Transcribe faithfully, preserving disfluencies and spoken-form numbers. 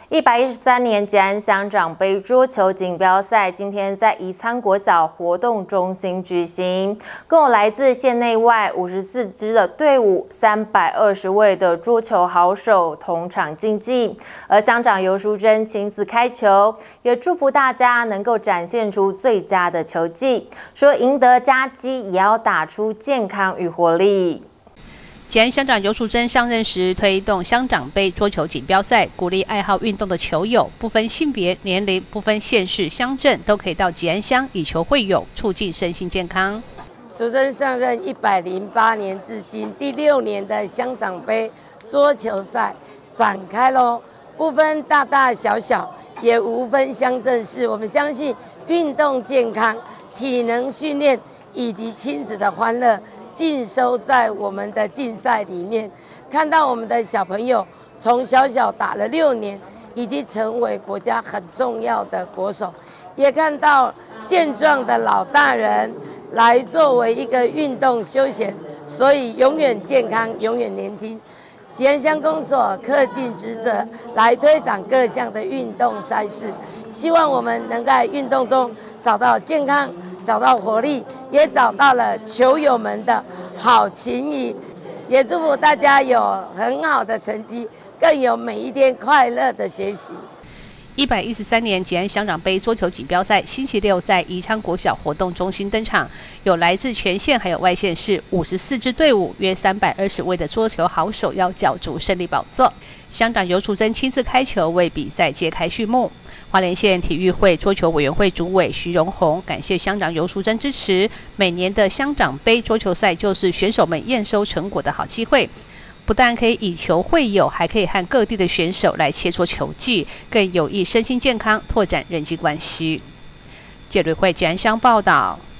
一百一十三年吉安乡长杯桌球锦标赛今天在宜昌国小活动中心举行，共有来自县内外五十四支的队伍，三百二十位的桌球好手同场竞技。而乡长游淑珍亲自开球，也祝福大家能够展现出最佳的球技，说赢得佳绩也要打出健康与活力。 吉安乡长游淑珍上任时，推动乡长杯桌球锦标赛，鼓励爱好运动的球友，不分性别、年龄，不分县市、乡镇，都可以到吉安乡以球会友，促进身心健康。 淑珍上任一百零八年至今第六年的乡长杯桌球赛展开喽，不分大大小小，也无分乡镇市。我们相信运动健康、体能训练以及亲子的欢乐。 尽收在我们的竞赛里面，看到我们的小朋友从小小打了六年，已经成为国家很重要的国手，也看到健壮的老大人来作为一个运动休闲，所以永远健康，永远年轻。吉安乡公所恪尽职责，来推展各项的运动赛事，希望我们能在运动中找到健康，找到活力。 也找到了球友们的好情谊，也祝福大家有很好的成绩，更有每一天快乐的学习。 一百一十三年吉安乡长杯桌球锦标赛星期六在宜昌国小活动中心登场，有来自全县还有外县市五十四支队伍，约三百二十位的桌球好手要角逐胜利宝座。乡长游淑珍亲自开球，为比赛揭开序幕。花莲县体育会桌球委员会主委徐荣宏感谢乡长游淑珍支持。每年的乡长杯桌球赛就是选手们验收成果的好机会。 不但可以以球会友，还可以和各地的选手来切磋球技，更有益身心健康，拓展人际关系。记者会吉安乡报道。